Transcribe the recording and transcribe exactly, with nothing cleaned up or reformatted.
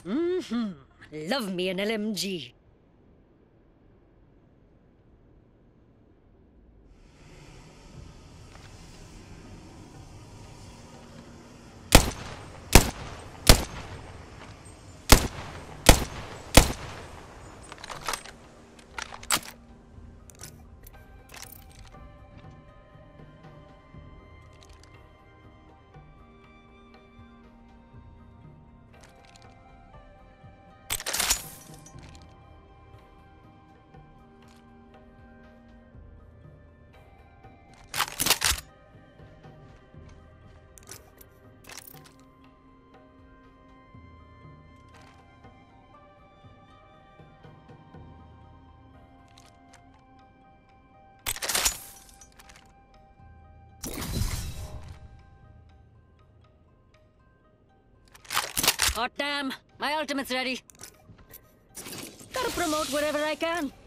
Mm-hmm. Love me an L M G. Hot damn! My ultimate's ready. Gotta promote wherever I can.